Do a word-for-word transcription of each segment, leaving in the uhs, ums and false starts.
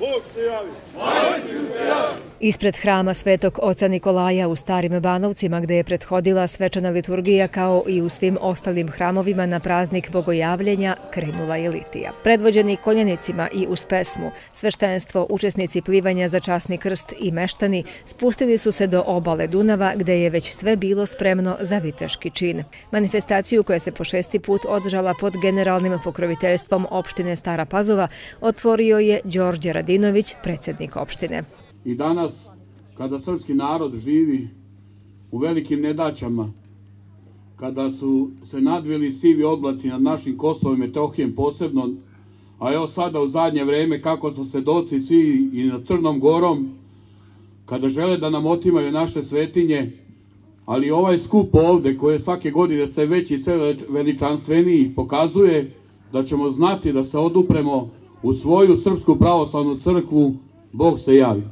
Bog se javi! Ispred hrama Svetog oca Nikolaja u Starim Banovcima, gde je prethodila svečana liturgija, kao i u svim ostalim hramovima na praznik Bogojavljenja, krenula je litija. Predvođeni konjanicima i uz pesmu, sveštenstvo, učesnici plivanja za časni krst i meštani spustili su se do obale Dunava, gde je već sve bilo spremno za viteški čin. Manifestaciju, koja se po šesti put održala pod generalnim pokroviteljstvom opštine Stara Pazova, otvorio je Đorđe Radinović, predsjednik opštine. I danas, kada srpski narod živi u velikim nedaćama, kada su se nadvili sivi oblaci nad našim Kosovom i Metohijem posebno, a evo sada u zadnje vreme kako su svedoci svi i nad Crnom Gorom, kada žele da nam otimaju naše svetinje, ali ovaj skup ovde, koji je svake godine sve veći i sve veličanstveniji, pokazuje da ćemo znati da se odupremo u svoju Srpsku pravoslavnu crkvu. Bog se javi.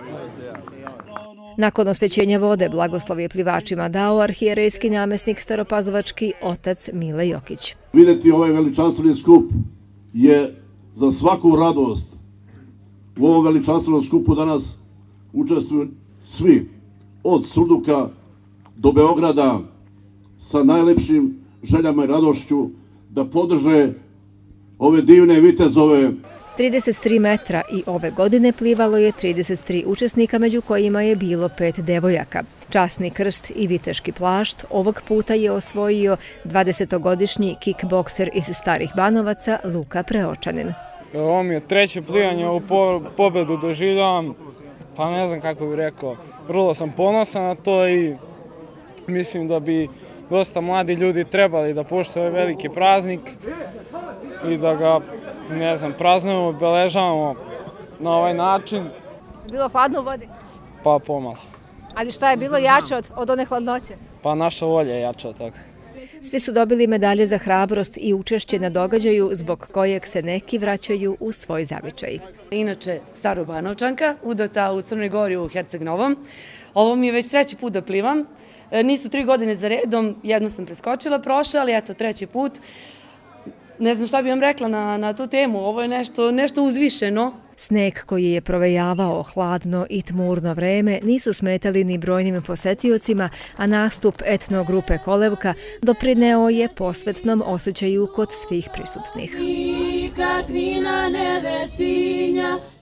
Nakon osvećenja vode blagoslov je plivačima dao arhijerejski namestnik staropazovački otac Mile Jokić. Videti ovaj veličanstveni skup je za svaku radost. U ovom veličanstvenom skupu danas učestvuju svi, od Surduka do Beograda, sa najlepšim željama i radošću da podrže ove divne vitezove. trideset tri metra i ove godine plivalo je trideset tri učesnika, među kojima je bilo pet devojaka. Časni krst i viteški plašt ovog puta je osvojio dvadesetogodišnji kikbokser iz Starih Banovaca Luka Preočanin. Ovo mi je treće plivanje, ovu pobedu doživljavam, pa ne znam kako bih rekao, vrlo sam ponosan na to i mislim da bi dosta mladi ljudi trebali da poštuju ovaj veliki praznik i da ga, ne znam, praznujemo, obeležavamo na ovaj način. Bilo hladno u vodi? Pa pomalo. Ali šta je bilo jače od, od one hladnoće? Pa naša volja je jača od toga. Svi su dobili medalje za hrabrost i učešće na događaju, zbog kojeg se neki vraćaju u svoj zavičaj. Inače, Starobanovčanka, udata u Crnoj Gori u Herceg Novom. Ovo mi je već treći put da plivam. Nisu tri godine za redom, jednu sam preskočila prošle, ali eto, treći put. Ne znam šta bih vam rekla na, na tu temu, ovo je nešto, nešto uzvišeno. Sneg koji je provejavao hladno i tmurno vreme nisu smetali ni brojnim posetiocima, a nastup etno grupe Kolevka doprineo je posvetnom osjećaju kod svih prisutnih.